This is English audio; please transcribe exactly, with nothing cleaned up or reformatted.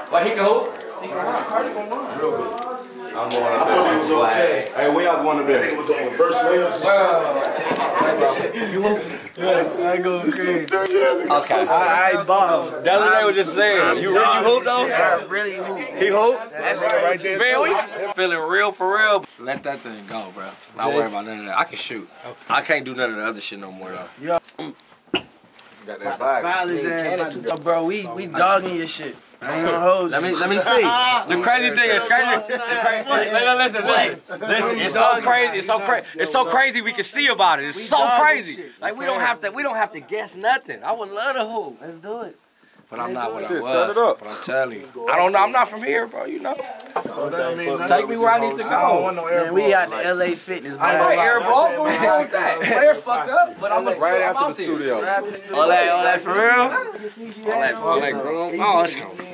But he can hoop. He can run. Carti gonna run. Real good. I'm going I thought he was okay. Hey, when y'all going to bed? I think with the reverse layups and shit. You hoop? I go crazy. Okay. I, I ball. That's what they were just saying. You really hoop though? I really hoop. He hoop? That's right there. Man, we feeling real for real. Let that thing go, bro. Not worry about none of that. I can shoot. I can't do none of the other shit no more though. Yo. Got that body. Foul his ass. Bro, we we dogging your shit. I ain't gonna hold you. Let me let me see. The crazy thing is crazy. The crazy listen, listen, listen. Listen, it's so crazy. It's so crazy. It's so crazy we can see about it. It's so crazy. Like we don't have to we don't have to guess nothing. I would love to hoop. Let's do it. But I'm not what I Shit, was. set it up. But I'm telling you. I don't know. I'm not from here, bro. You know. So that mean Take me where I need to go. Man, we out the L A Fitness, I man. ain't air ball. What's wrong with that? Players fucked up, but I'm gonna Right after the studio. All that, all that for real. All that, all that grown. Oh, let's go.